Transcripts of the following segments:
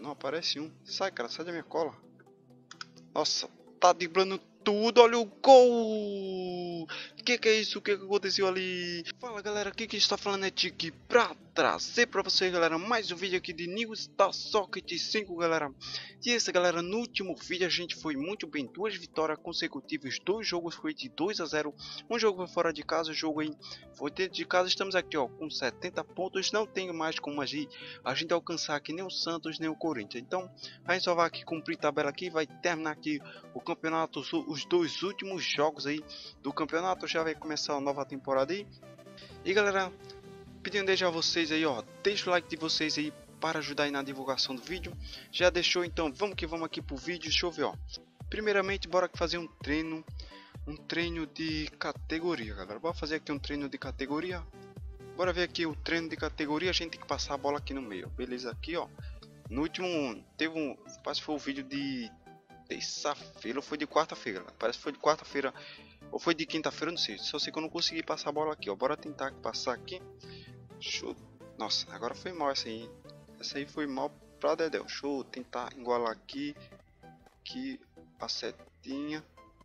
não aparece um. Sai, cara, sai da minha cola. Nossa, tá driblando tudo, olha o gol! Que é isso? O que aconteceu ali? Fala galera, aqui quem está falando é Tiki pra trazer pra vocês, galera, mais um vídeo aqui de News da Socket 5, galera. E esse, galera, no último vídeo a gente foi muito bem, 2 vitórias consecutivas, 2 jogos foi de 2-0, um jogo foi fora de casa, o jogo aí foi dentro de casa. Estamos aqui, ó, com 70 pontos, não tenho mais como agir, a gente alcançar aqui nem o Santos, nem o Corinthians. Então, a gente só vai aqui cumprir tabela aqui, vai terminar aqui o campeonato, os 2 últimos jogos aí do campeonato, já vai começar a nova temporada aí. E galera, pedindo desde a vocês aí, ó, deixa o like de vocês aí para ajudar aí na divulgação do vídeo. Já deixou? Então vamos que vamos aqui pro vídeo. Deixa eu ver, ó. Primeiramente, bora fazer um treino de categoria, galera. Bora fazer aqui um treino de categoria. Bora ver aqui o treino de categoria. A gente tem que passar a bola aqui no meio, beleza? Aqui, ó, no último teve um, parece que foi o vídeo de terça-feira ou foi de quarta-feira, parece que foi de quarta-feira ou foi de quinta-feira, não sei. Só sei que eu não consegui passar a bola aqui, ó. Bora tentar passar aqui. Show. Nossa, agora foi mal essa aí. Essa aí foi mal pra dedéu. Deixa eu tentar igualar aqui a setinha.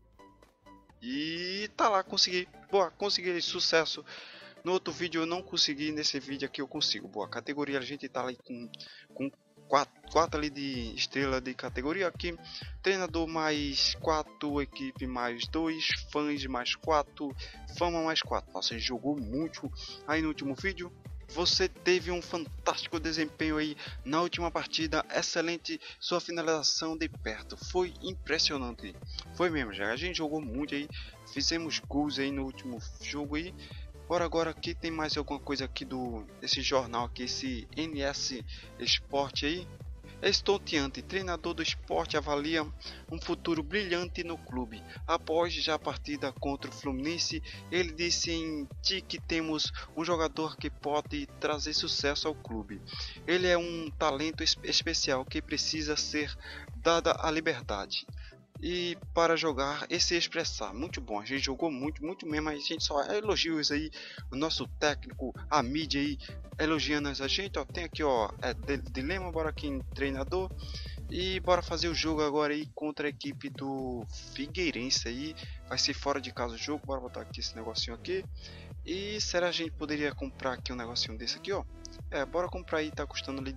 E tá lá, consegui. Boa, consegui, sucesso. No outro vídeo eu não consegui, nesse vídeo aqui eu consigo. Boa, categoria a gente tá ali com 4 ali de estrela de categoria aqui. Treinador mais 4, equipe mais 2, fãs mais 4, fama mais 4. Nossa, a gente jogou muito aí no último vídeo. Você teve um fantástico desempenho aí na última partida, excelente sua finalização de perto, foi impressionante, foi mesmo, já a gente jogou muito aí, fizemos gols aí no último jogo aí. Bora agora, aqui tem mais alguma coisa aqui desse jornal aqui, esse NS Esporte aí. Estonteante, treinador do esporte avalia um futuro brilhante no clube. Após já a partida contra o Fluminense, ele disse em que temos um jogador que pode trazer sucesso ao clube. Ele é um talento especial que precisa ser dada a liberdade e para jogar e se expressar. Muito bom, a gente jogou muito mesmo. A gente só elogios aí, o nosso técnico, a mídia aí elogiando a gente, ó. Tem aqui, ó, dilema, bora aqui em treinador e bora fazer o jogo agora aí contra a equipe do Figueirense aí. Vai ser fora de casa o jogo. Bora botar aqui esse negocinho aqui. E será que a gente poderia comprar aqui um negocinho desse aqui, ó? Bora comprar aí, tá custando ali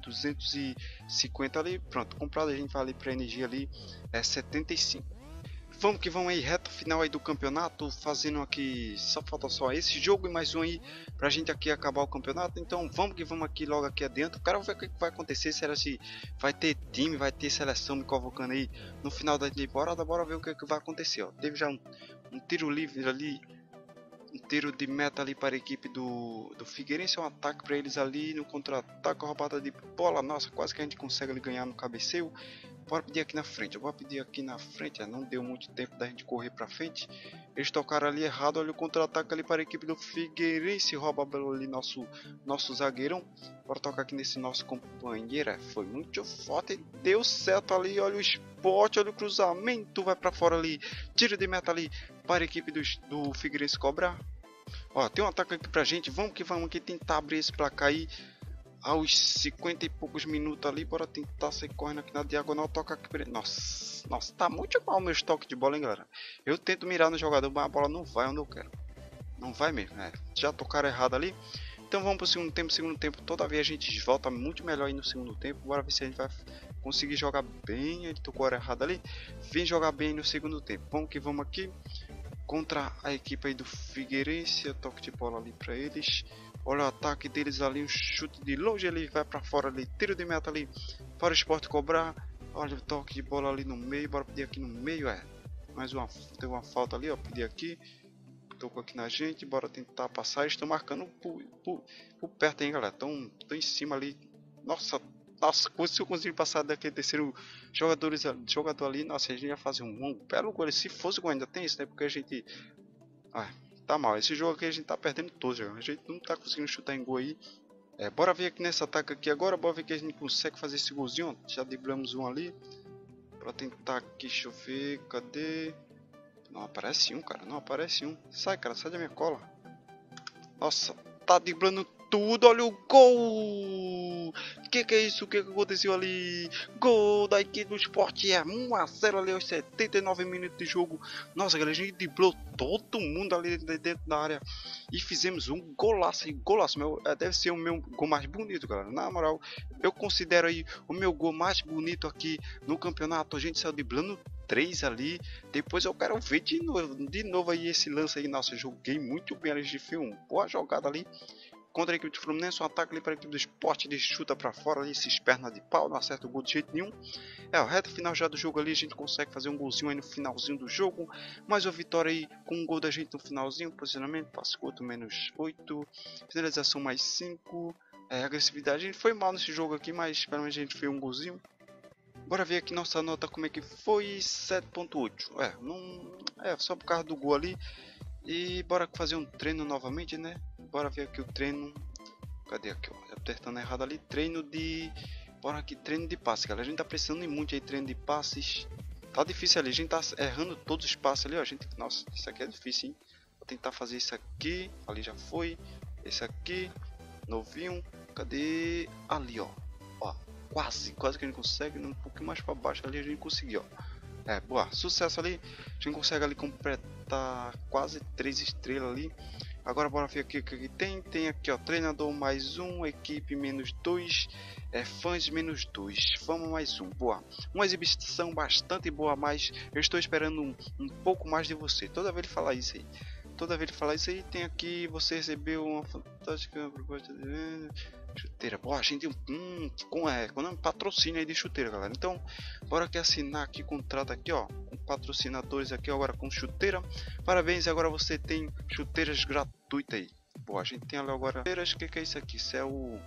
250 ali, pronto, comprado. A gente vai ali pra energia ali, 75. Vamos que vamos aí, reta final aí do campeonato, fazendo aqui, só falta só esse jogo e mais um aí pra gente aqui acabar o campeonato. Então vamos que vamos aqui logo aqui adentro. Quero ver o que vai acontecer, será se vai ter time, vai ter seleção me convocando aí no final da temporada. Bora ver o que vai acontecer, ó. Teve já um tiro livre ali, um tiro de meta ali para a equipe do Figueirense, um ataque para eles ali no contra-ataque, roubada de bola. Nossa, quase que a gente consegue ali ganhar no cabeceio. Bora pedir aqui na frente, eu vou pedir aqui na frente, não deu muito tempo da gente correr para frente. Eles tocaram ali errado, olha o contra-ataque ali para a equipe do Figueirense, rouba a bola ali nosso zagueirão. Bora tocar aqui nesse nosso companheiro, foi muito forte, deu certo ali, olha o Sport, olha o cruzamento, vai para fora ali, tiro de meta ali para a equipe do Figueirense cobrar. Ó, tem um ataque aqui pra gente, vamos que vamos aqui tentar abrir esse placar aí. Aos 50 e poucos minutos ali, bora tentar sair correndo aqui na diagonal, toca aqui pra ele. Nossa, tá muito mal o meu estoque de bola, hein, galera. Eu tento mirar no jogador, mas a bola não vai onde eu quero. Não vai mesmo, já tocaram errado ali. Então vamos pro segundo tempo, toda vez a gente volta muito melhor aí no segundo tempo. Bora ver se a gente vai conseguir jogar bem. Ele tocou errado ali, vem jogar bem no segundo tempo. Vamos que vamos aqui contra a equipe aí do Figueirense, toque de bola ali pra eles. Olha o ataque deles ali, um chute de longe, ele vai para fora ali, tiro de meta ali para o Sport cobrar. Olha o toque de bola ali no meio, bora pedir aqui no meio, mais uma, teve uma falta ali, ó, pedir aqui, tocou aqui na gente, bora tentar passar. Eles estão marcando por perto, hein, galera, estão em cima ali. Nossa, se eu conseguir passar daquele terceiro jogador ali, nossa, a gente ia fazer um belo gol. Se fosse gol, ainda tem isso, né, porque a gente... tá mal, esse jogo aqui a gente tá perdendo todos, a gente não tá conseguindo chutar em gol aí. Bora ver aqui nesse ataque aqui agora, bora ver que a gente consegue fazer esse golzinho. Já driblamos um ali, pra tentar aqui, deixa eu ver, cadê? Não aparece um, cara, não aparece um. Sai, cara, sai da minha cola. Nossa, tá driblando tudo, olha o gol! Que é isso? O que aconteceu ali? Gol da equipe do Sport, é 1-0 ali aos 79 minutos de jogo. Nossa, galera, a gente driblou todo mundo ali dentro da área e fizemos um golaço, golaço. Deve ser o meu gol mais bonito, galera. Na moral, eu considero aí o meu gol mais bonito aqui no campeonato. A gente saiu driblando 3 ali. Depois eu quero ver de novo aí esse lance aí. Nossa, eu joguei muito bem ali, de filme, boa jogada ali contra a equipe do Fluminense, um ataque ali para a equipe do Sport, ele chuta para fora ali, esses pernas de pau, não acerta o gol de jeito nenhum. É, a reta final já do jogo ali, a gente consegue fazer um golzinho aí no finalzinho do jogo, mais uma vitória aí com um gol da gente no finalzinho, posicionamento, passe curto, menos 8, finalização mais 5, agressividade, a gente foi mal nesse jogo aqui, mas pelo menos a gente fez um golzinho. Bora ver aqui nossa nota como é que foi, 7.8, só por causa do gol ali. E bora fazer um treino novamente, né? Bora ver aqui o treino. Cadê aqui, ó? Apertando errado ali. Treino de... Bora aqui, treino de passe, galera. A gente tá precisando em muito aí, treino de passes. Tá difícil ali, a gente tá errando todos os passes ali, ó. Nossa, isso aqui é difícil, hein? Vou tentar fazer isso aqui. Ali já foi. Esse aqui. Novinho. Cadê? Ali, ó. Ó, quase que a gente consegue. Um pouquinho mais pra baixo ali a gente conseguiu, ó. Boa, sucesso ali. A gente consegue ali completar quase 3 estrelas ali. Agora bora ver aqui o que tem. Tem aqui, ó, treinador mais 1, equipe menos 2, fãs menos 2. Vamos mais um, boa. Uma exibição bastante boa, mas eu estou esperando um pouco mais de você. Toda vez ele fala isso aí. Tem aqui, você recebeu uma fantástica proposta de chuteira. Boa, a gente com patrocínio aí de chuteira, galera. Então, bora aqui assinar aqui contrato aqui, ó, com patrocinadores aqui agora com chuteira. Parabéns, agora você tem chuteiras gratuitas aí. Boa, a gente tem ali agora chuteiras. O que é isso aqui? Isso é o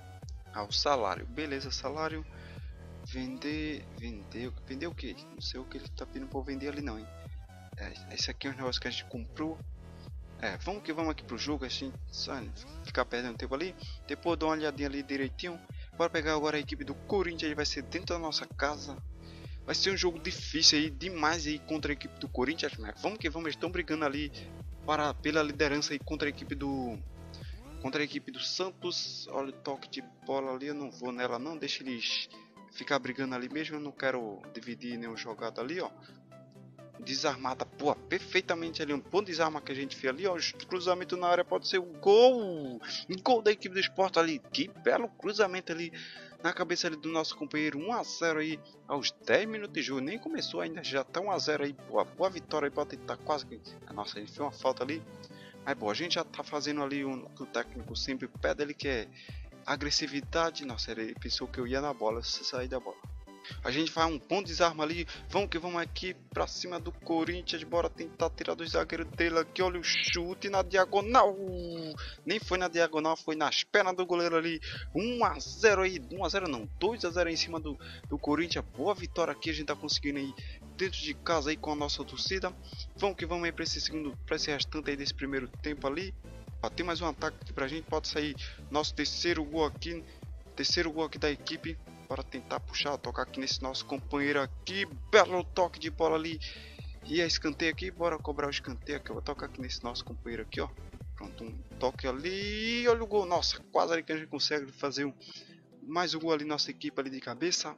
salário. Beleza, salário. Vender o que? Não sei o que ele tá pedindo pra vender ali não, hein. Esse aqui é um negócio que a gente comprou. Vamos aqui pro jogo, assim, só ficar perdendo tempo ali. Depois dou uma olhadinha ali direitinho. Bora pegar agora a equipe do Corinthians, ele vai ser dentro da nossa casa. Vai ser um jogo difícil aí, demais aí contra a equipe do Corinthians, mas vamos que vamos, eles estão brigando ali pela liderança aí contra a equipe do Santos. Olha o toque de bola ali, eu não vou nela não, deixa eles ficar brigando ali mesmo, eu não quero dividir nenhum jogado ali, ó. Desarmada, pô, perfeitamente ali, um ponto de desarma que a gente fez ali, ó, cruzamento na área, pode ser o gol da equipe do Sport ali, que belo cruzamento ali na cabeça ali do nosso companheiro, 1-0 aí aos 10 minutos de jogo, nem começou ainda, já tá 1-0 aí, boa vitória aí, pra tentar quase que, nossa, ele fez uma falta ali, mas bom, a gente já tá fazendo ali o que o técnico sempre pede ali, que é agressividade. Nossa, ele pensou que eu ia na bola, se sair da bola. A gente faz um bom desarma ali. Vamos que vamos aqui pra cima do Corinthians. Bora tentar tirar do zagueiro dele aqui. Olha o chute na diagonal. Nem foi na diagonal, foi nas pernas do goleiro ali. 1-0 aí. 1-0 não, 2-0 em cima do Corinthians. Boa vitória aqui. A gente tá conseguindo aí dentro de casa aí com a nossa torcida. Vamos que vamos aí pra esse restante aí desse primeiro tempo ali. Ó, tem mais um ataque aqui pra gente. Pode sair nosso terceiro gol aqui da equipe. Para tentar puxar, tocar aqui nesse nosso companheiro aqui, belo toque de bola ali, e a escanteio aqui, bora cobrar o escanteio aqui, eu vou tocar aqui nesse nosso companheiro aqui, ó, pronto, um toque ali, olha o gol, nossa, quase ali que a gente consegue fazer mais um gol ali, nossa equipe ali de cabeça,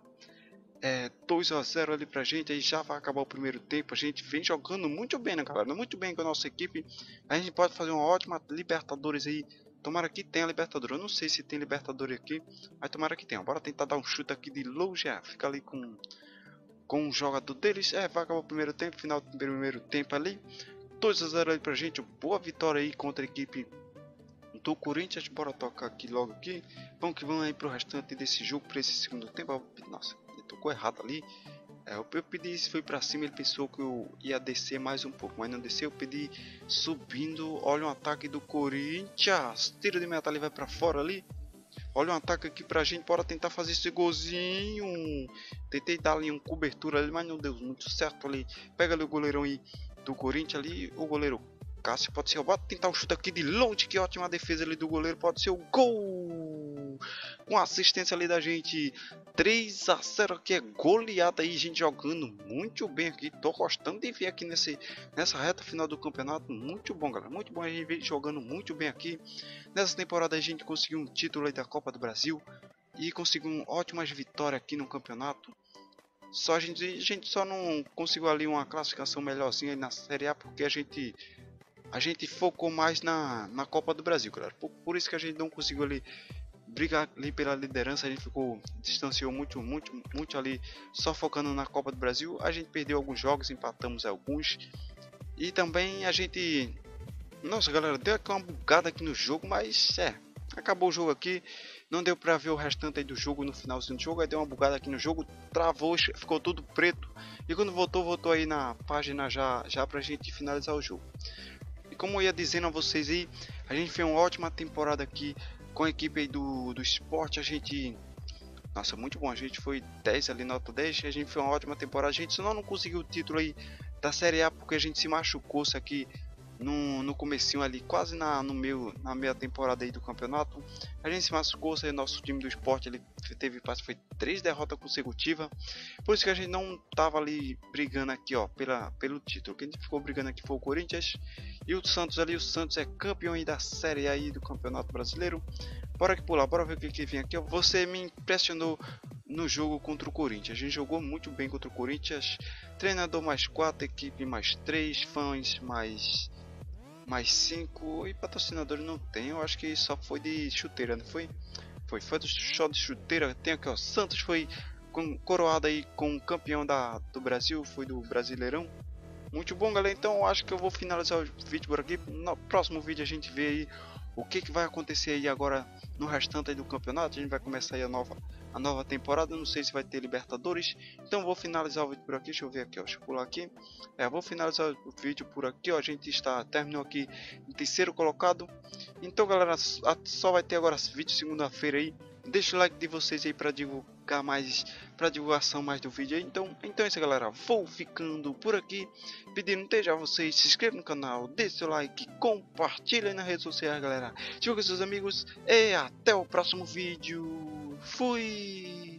2-0 ali pra gente, aí já vai acabar o primeiro tempo, a gente vem jogando muito bem, né, galera, muito bem com a nossa equipe, a gente pode fazer uma ótima Libertadores aí. Tomara que tenha Libertadores. Eu não sei se tem Libertadores aqui, mas tomara que tenha. Bora tentar dar um chute aqui de longe. Fica ali com o jogador deles. Vai acabar o primeiro tempo. Final do primeiro tempo ali. 2-0 ali pra gente. Boa vitória aí contra a equipe do Corinthians. Bora tocar aqui logo aqui. Vamos que vamos aí pro restante desse jogo. Para esse segundo tempo. Nossa, ele tocou errado ali. Eu pedi isso, foi pra cima, ele pensou que eu ia descer mais um pouco, mas não desceu, eu pedi subindo, olha um ataque do Corinthians, tiro de meta ali, vai pra fora ali, olha um ataque aqui pra gente, bora tentar fazer esse golzinho, tentei dar ali uma cobertura ali, mas não deu muito certo ali, pega ali o goleirão aí do Corinthians ali, o goleiro Cássio, pode ser, bora tentar um chute aqui de longe, que ótima defesa ali do goleiro, pode ser o gol! gol, com assistência ali da gente. 3 a 0 aqui, é goleada aí, gente jogando muito bem aqui. Tô gostando de ver aqui nessa reta final do campeonato. Muito bom, galera, muito bom a gente ver jogando muito bem aqui. Nessa temporada a gente conseguiu um título aí da Copa do Brasil e conseguiu ótimas vitórias aqui no campeonato. Só a gente só não conseguiu ali uma classificação melhorzinha aí na Série A porque a gente focou mais na Copa do Brasil, galera. Por isso que a gente não conseguiu ali brigar ali pela liderança, a gente distanciou muito ali, só focando na Copa do Brasil. A gente perdeu alguns jogos, empatamos alguns. E também a gente... Nossa, galera, deu aqui uma bugada aqui no jogo, mas acabou o jogo aqui. Não deu pra ver o restante aí do jogo no finalzinho do jogo. Aí deu uma bugada aqui no jogo, travou, ficou tudo preto. E quando voltou aí na página já pra gente finalizar o jogo. E como eu ia dizendo a vocês aí, a gente fez uma ótima temporada aqui com a equipe aí do Sport. A gente... Nossa, muito bom, a gente foi 10 ali, nota 10. A gente fez uma ótima temporada. A gente só não conseguiu o título aí da Série A porque a gente se machucou aqui no comecinho ali, quase na meia temporada aí do campeonato. A gente se machucou, aí nosso time do Sport ele foi 3 derrotas consecutivas. Por isso que a gente não tava ali brigando aqui, ó, pelo título. Quem ficou brigando aqui foi o Corinthians e o Santos ali. O Santos é campeão aí da Série A aí do Campeonato Brasileiro. Bora aqui pular, bora ver o que vem aqui. Você me impressionou no jogo contra o Corinthians. A gente jogou muito bem contra o Corinthians. Treinador mais 4, equipe mais 3, fãs mais 5 e patrocinadores não tem. Eu acho que só foi de chuteira, não foi? Foi só de chuteira. Tem aqui, ó, Santos foi coroado aí com campeão do Brasil, foi do Brasileirão. Muito bom, galera. Então eu acho que eu vou finalizar o vídeo por aqui. No próximo vídeo a gente vê aí o que vai acontecer aí agora no restante aí do campeonato. A gente vai começar aí a nova temporada. Não sei se vai ter Libertadores. Então vou finalizar o vídeo por aqui. Deixa eu ver aqui, ó. Deixa eu pular aqui. Vou finalizar o vídeo por aqui, ó. A gente terminou aqui em terceiro colocado. Então, galera, só vai ter agora vídeo segunda-feira aí. Deixa o like de vocês aí para divulgar mais, para divulgação mais do vídeo aí. Então é isso, galera. Vou ficando por aqui, pedindo desde a vocês se inscrevam no canal, deixe seu like, compartilhem nas redes sociais, galera. Divulgue com seus amigos e até o próximo vídeo. Fui!